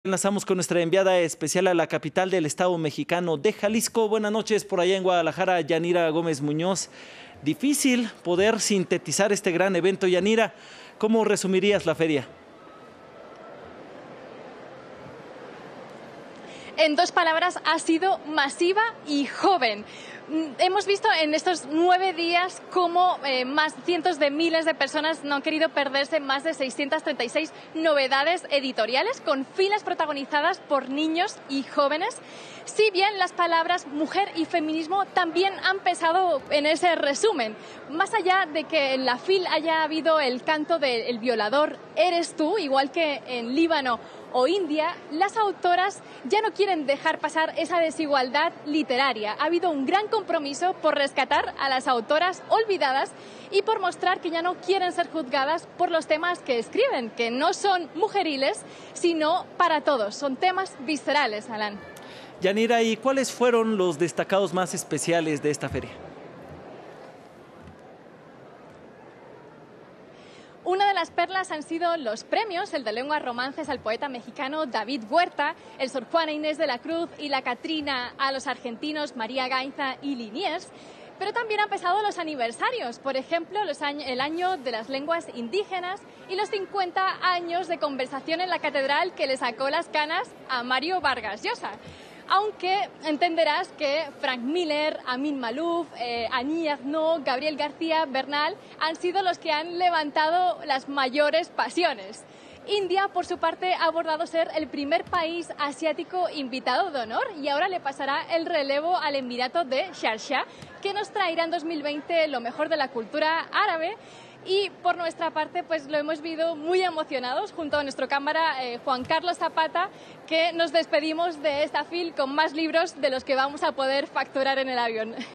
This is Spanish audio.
Enlazamos con nuestra enviada especial a la capital del estado mexicano de Jalisco. Buenas noches por allá en Guadalajara, Yanira Gómez Muñoz. Difícil poder sintetizar este gran evento. Yanira, ¿cómo resumirías la feria? En dos palabras, ha sido masiva y joven. Hemos visto en estos 9 días cómo más cientos de miles de personas no han querido perderse más de 636 novedades editoriales con filas protagonizadas por niños y jóvenes. Si bien las palabras mujer y feminismo también han pesado en ese resumen. Más allá de que en la FIL haya habido el canto del violador eres tú, igual que en Líbano o India, las autoras ya no quieren dejar pasar esa desigualdad literaria. Ha habido un gran compromiso por rescatar a las autoras olvidadas y por mostrar que ya no quieren ser juzgadas por los temas que escriben, que no son mujeriles, sino para todos. Son temas viscerales, Alan. Yanira, ¿y cuáles fueron los destacados más especiales de esta feria? Una de las perlas han sido los premios, el de lengua romances al poeta mexicano David Huerta, el Sor Juana Inés de la Cruz y la Catrina a los argentinos María Gainza y Liniers. Pero también han pesado los aniversarios, por ejemplo, el año de las lenguas indígenas y los 50 años de conversación en la catedral que le sacó las canas a Mario Vargas Llosa. Aunque entenderás que Frank Miller, Amin Maalouf, Annie Ernaux, Gabriel García Bernal han sido los que han levantado las mayores pasiones. India, por su parte, ha abordado ser el primer país asiático invitado de honor y ahora le pasará el relevo al Emirato de Sharjah, que nos traerá en 2020 lo mejor de la cultura árabe. Y por nuestra parte, pues lo hemos visto muy emocionados junto a nuestro cámara Juan Carlos Zapata, que nos despedimos de esta FIL con más libros de los que vamos a poder facturar en el avión.